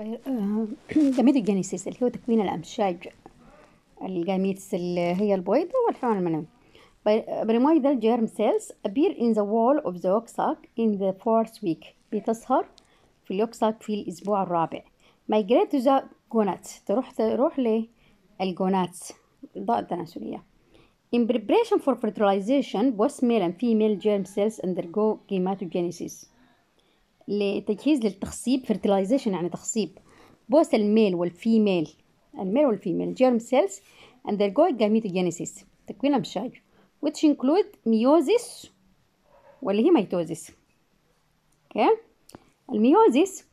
جاميتوجينيسيس اللي هو تكوين الأمشاج. الجاميتس اللي هي البويضة والحيوان المنوي. Primordial germ cells appear in the wall of the yolk sac in the fourth week. بتظهر في اليوك ساك في الأسبوع الرابع. Migrate to the gonads. تروح للجوناتس الضاء التناسلية. In preparation for fertilization, both male and female germ cells undergo gametogenesis. لتجهيز للتخصيب fertilization يعني تخصيب. both الميل والفيميل germ cells undergo gametogenesis تكوين أمشاج which include meiosis واللي هي mitosis. okay. الميوزيس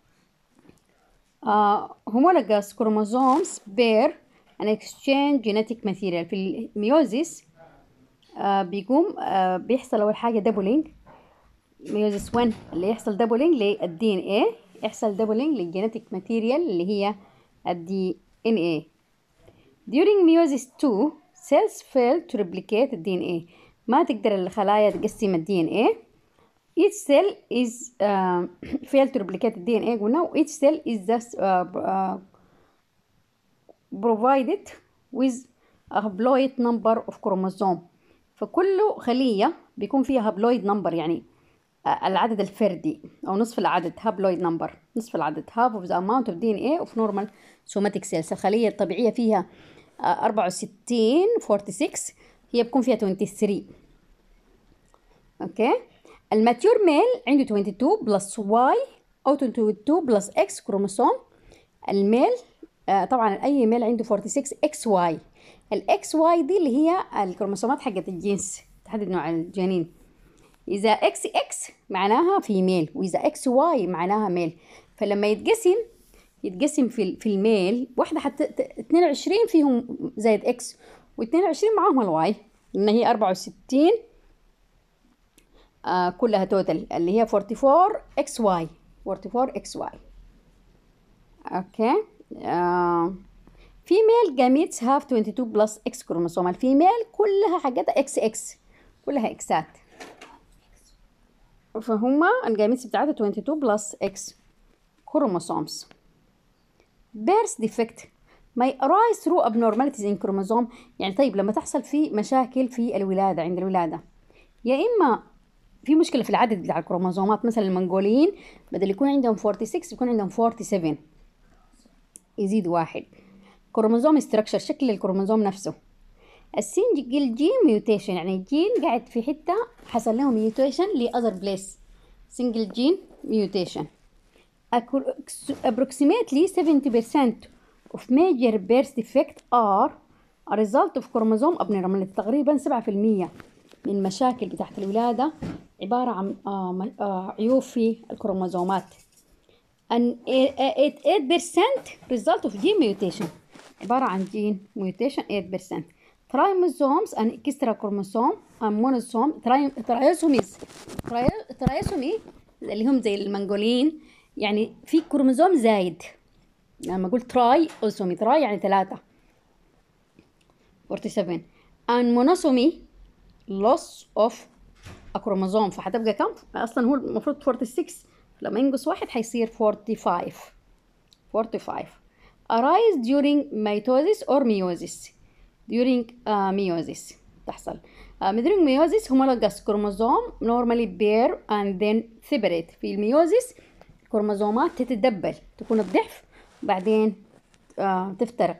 homologous chromosomes bear and exchange genetic material. في الميوزيس بيحصل أول حاجة دبلينج. ميوزيس 1 اللي يحصل دبلينج للدي ان ايه، يحصل دبلينج للجينيتيك ماتيريال اللي هي الدي ان ايه. during meiosis 2 cells fail to replicate الدي ان ايه، ما تقدر الخلايا تقسم الدي ان ايه. each cell is fail to replicate الدي ان ايه قلنا، each cell is thus provided with a haploid number of chromosome. فكل خلية بيكون فيها haploid number يعني العدد الفردي أو نصف العدد. haploid number نصف العدد half of the amount of DNA of normal somatic cells. الخلية الطبيعية فيها 64 هي بيكون فيها 23. اوكي. الماتيور ميل عنده 22 بلس واي أو 22 بلس اكس كروموسوم. الميل طبعا أي ميل عنده 46 اكس واي. الاكس واي دي اللي هي الكروموسومات حقت الجنس تحدد نوع الجنين. إذا اكس اكس معناها فيميل، وإذا اكس واي معناها ميل. فلما يتقسم في الميل واحدة حتى 22 فيهم زائد اكس و22 معاهم الواي، إن هي 64 كلها توتال اللي هي 44 اكس واي. 44 اكس واي. اوكي. female gametes have 22 plus x كروموسوم. الفيميل كلها حاجتها اكس اكس، كلها اكسات، فهما الجاميتس بتاعتها 22 بلس اكس chromosomes. birth defect may arise through abnormalities in chromosome. يعني طيب لما تحصل في مشاكل في الولادة عند الولادة، يا إما في مشكلة في العدد بتاع الكروموسومات، مثلا المنغوليين بدل يكون عندهم 46 يكون عندهم 47، يزيد واحد. كروموسوم structure شكل الكروموسوم نفسه. السنجل جين ميوتيشن يعني الجين قاعد في حتة حصل له ميوتيشن لأذر بليس. سنجل جين ميوتيشن. approximately 70% of major birth defects are a result of chromosome abnormality. تقريبا 7% من المشاكل بتاعت الولادة عبارة عن عيوب في الكروموسومات. and 8% result of gene mutation عبارة عن جين mutation 8%. trisomes and extra chromosome and monosome. trisomy اللي هم زي المنغولين يعني في كروموسوم زايد. لما أقول trisomy يعني 3 47 and monosomy loss of a chromosome. فحتبقى كم؟ أصلا هو المفروض 46 لما ينقص واحد حيصير 45. arise during mitosis or meiosis. during meiosis تحصل. during meiosis homologous chromosome normally pair and then separate. في الميوزيس الكروموسومات تتدبل، تكون الضعف بعدين تفترق.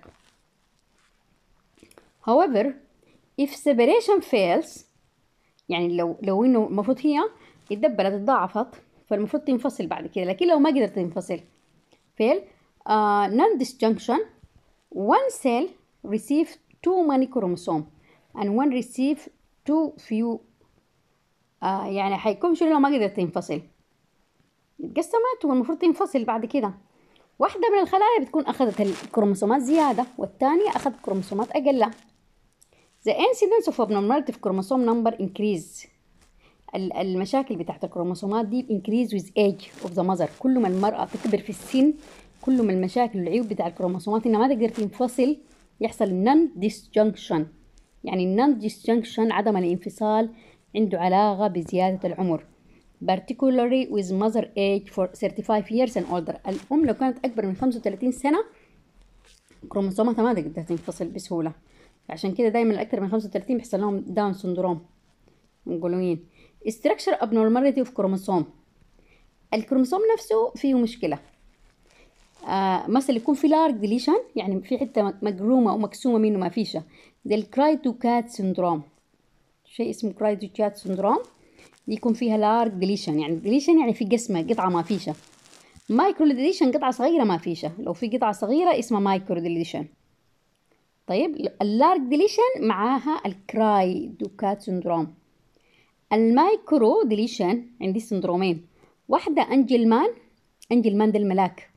however if separation fails يعني لو انه المفروض هي اتدبلت اتضاعفت فالمفروض تنفصل بعد كده، لكن لو ما قدرت تنفصل fail non-disjunction one cell receive too many chromosome and one receive too few. يعني حيكون شنو لو ما قدرت تنفصل؟ اتقسمت والمفروض تنفصل بعد كده. واحدة من الخلايا بتكون أخذت الكروموسومات زيادة والتانية أخذت كروموسومات أقل. The incidence of abnormality of chromosome number increase. المشاكل بتاعت الكروموسومات دي increase with age of the mother. كل ما المرأة تكبر في السن كل ما المشاكل والعيوب بتاع الكروموسومات إنها ما تقدر تنفصل يحصل non-disjunction. يعني non-disjunction عدم الانفصال عنده علاقة بزيادة العمر. particularly with mother age for 35 years and older. الأم لو كانت أكبر من 35 سنة كروموسوماتها ما تقدر تنفصل بسهولة، عشان كده دايما الأكثر من 35 بيحصل لهم داون سندروم منقولين. structure abnormality of chromosome. الكروموسوم نفسه فيه مشكلة، مثلا يكون في لارج ديليشن، يعني في حتة مقرومة أو مقسومة منه ما فيش، زي الكرايتوكات سندروم، شيء اسمه كرايتوكات سندروم، يكون فيها لارج ديليشن، يعني ديليشن يعني في قسمة قطعة ما فيش. مايكرو ديليشن قطعة صغيرة ما فيش، لو في قطعة صغيرة اسمها مايكرو ديليشن. طيب اللارج ديليشن معاها الكرايتوكات سندروم. المايكرو ديليشن عندي سندرومين، واحدة انجلمان ده الملاك،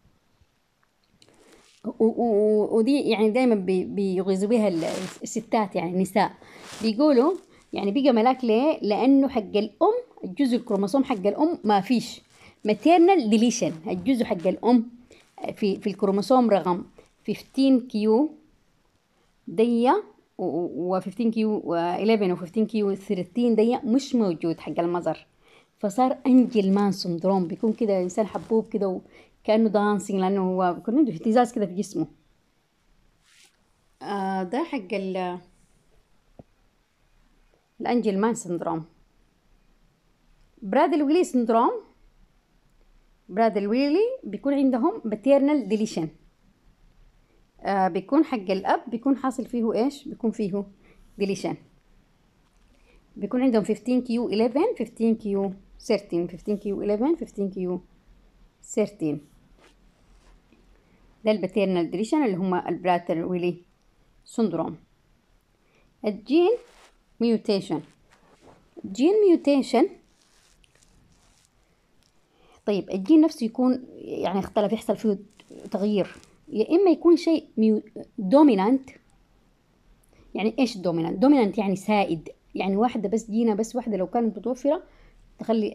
ودي يعني دايما بيغيظوا بيها الستات، يعني النساء بيقولوا يعني بيجي ملاك ليه؟ لانه حق الام الجزء الكروموسوم حق الام ما فيش ماتيرنال ديليشن، الجزء حق الام في الكروموسوم رقم 15 كيو دي و15 كيو 11 و15 كيو 13 دي مش موجود حق المظر، فصار انجل مان سندروم، بيكون كده انسان حبوب كده كانه دانسينج، لانه هو بيكون عنده اهتزاز كده في جسمه. ده حق الانجل مان سندروم. برادل ويلي سندروم، برادل ويلي بيكون عندهم باتيرنال ديليشن، بيكون حق الاب بيكون حاصل فيه ايش؟ بيكون فيه ديليشن، بيكون عندهم 15 كيو 11 15 كيو 13 15 كيو 11 15 كيو 13. ده الباتيرنال ديليشن اللي هما البرادل ويلي سندروم. الجين ميوتيشن. جين ميوتيشن، طيب الجين نفسه يكون يعني اختلف، يحصل فيه تغيير، يا اما يكون شيء دومينانت. يعني ايش دومينانت؟ دومينانت يعني سائد، يعني واحده بس جينه بس واحده لو كانت متوفره تخلي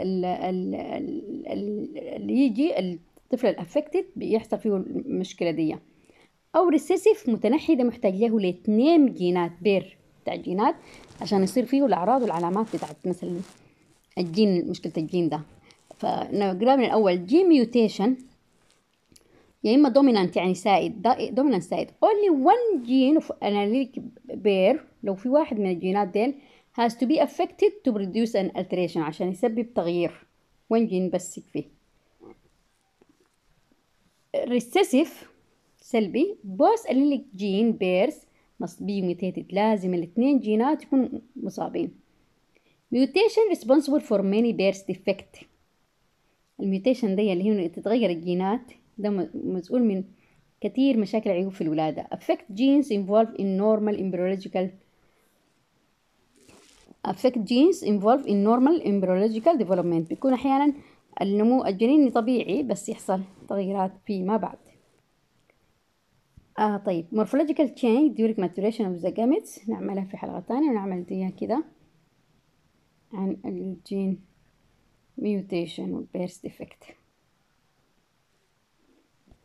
اللي يجي الطفل الافكتد بيحصل فيه المشكله دي. او ريسيسيف متنحي، ده محتاج له لاثنين جينات، بير بتاع الجينات عشان يصير فيه الاعراض والعلامات بتاعت مثلا الجين، مشكله الجين ده. فنقرا من الاول، جين ميوتيشن يا اما دومينانت يعني سائد، دومينانت سائد only one gene of allelic pair، لو في واحد من الجينات ديل has to be affected to produce an alteration، عشان يسبب تغيير، one gene بس يكفي. recessive سلبي، both allelic gene pairs must be mutated، لازم الاثنين جينات يكونوا مصابين. mutation responsible for many birth defect، الميوتيشن دي اللي هي تتغير الجينات ده مسؤول من كثير مشاكل عيوب في الولادة. affect genes involved in normal embryological development، بيكون أحيانا النمو الجنيني طبيعي بس يحصل تغييرات فيما بعد. طيب morphological change during maturation of the gametes نعملها في حلقة تانية، ونعمل ديها كده عن الجين mutation و birth defect.